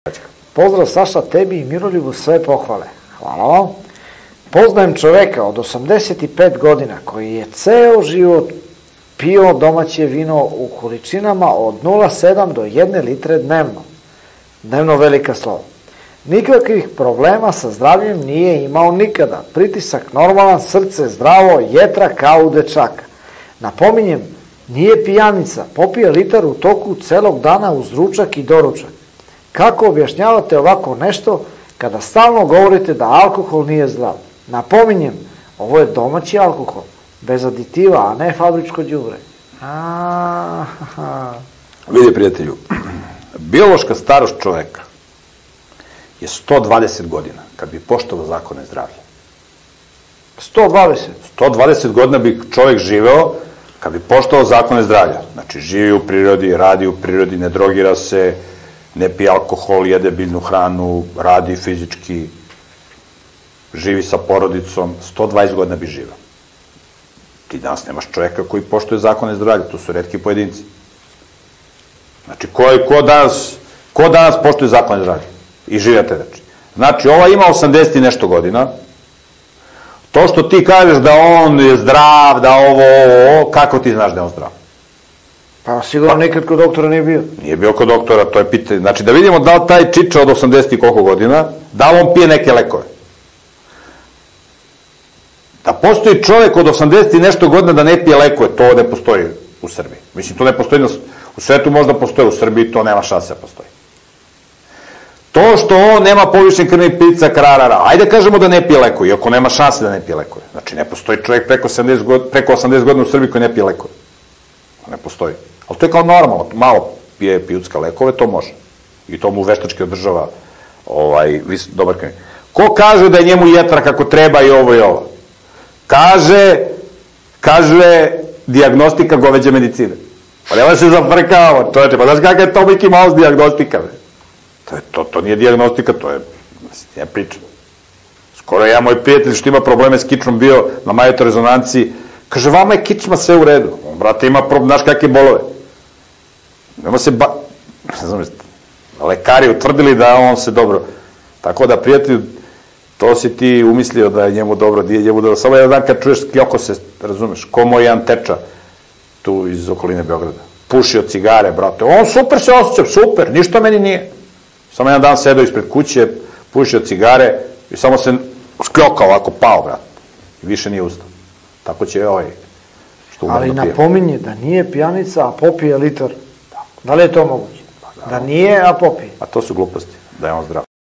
Pozdrav Saša, tebi i Miroljubu sve pohvale. Hvala vam. Poznajem čoveka od 85 godina koji je ceo život pio domaće vino u količinama od 0,7 do 1 litre dnevno. Dnevno velika slova. Nikakvih problema sa zdravljem nije imao nikada. Pritisak normalan, srce zdravo, jetra kao u dečaka. Napominjem, nije pijanica, popije litar u toku celog dana uz ručak i doručak. Kako objašnjavate ovako nešto kada stalno govorite da alkohol nije zdrav? Napominjem, ovo je domaći alkohol, bez aditiva, a ne fabričko đubre. Vidi, prijatelju, biološka starost čoveka je 120 godina, kad bi poštovao zakone zdravlja. 120? 120 godina bi čovek živeo kad bi poštovao zakone zdravlja. Znači, živi u prirodi, radi u prirodi, ne drogira se, ne pije alkohol, jede biljnu hranu, radi fizički, živi sa porodicom, 120 godina bi živeo. Ti danas nemaš čoveka koji poštuje zakone zdravlja, to su retki pojedinci. Znači, ko danas poštuje zakone zdravlja i žive te reči? Znači, ova ima 80 i nešto godina, to što ti kažeš da on je zdrav, da ovo, kako ti znaš da je on zdrav? Pa sigurno nikad kod doktora nije bio. Nije bio kod doktora, to je pitanje. Znači, da vidimo da li taj čiča od 80 i koliko godina, da li on pije neke lekove. Da postoji čovek od 80 i nešto godina da ne pije lekove, to ne postoji u Srbiji. Mislim, to ne postoji, u svetu možda postoji, u Srbiji to nema šanse da postoji. To što on nema povišen krvni pritisak, ajde kažemo da ne pije lekove, iako nema šanse da ne pije lekove. Znači, ne postoji čovek preko 80 godina u Srbiji koji ne pije lekove. Ne postoji. Ali to je kao normalno, malo pije pijucka lekove, to može. I to mu veštački održava dobar krvni. Ko kaže da je njemu jetra kako treba i ovo i ovo? Kaže dijagnostika goveđe medicine. Pa nema se zafrkava, čoveče, pa znaš kakva je to Mickey Mouse dijagnostika? To nije dijagnostika, to je priča. Skoro ja, moj prijatelj što ima probleme s kičmom bio na magnetno-rezonanciji, kaže, vama je kičma sve u redu. On, brate, ima problem, znaš kakve bolove. Nemo se ne znam, lekari utvrdili da on se dobro. Tako da, prijatelju, to si ti umislio da je njemu dobro, samo jedan dan kad čuješ kako se, razumeš, ko moj jedan teča tu iz okoline Beograda. Pušio cigare, brate. On super se osjeća, super, ništa meni nije. Samo jedan dan sedao ispred kuće, pušio cigare i samo se skljokao ovako, pao, brate. I više nije ustao. Tako će što ali napominje da nije pijanica, a popije litar. Da li je to moguće? Da nije, a popije. A to su gluposti, da je on zdrav.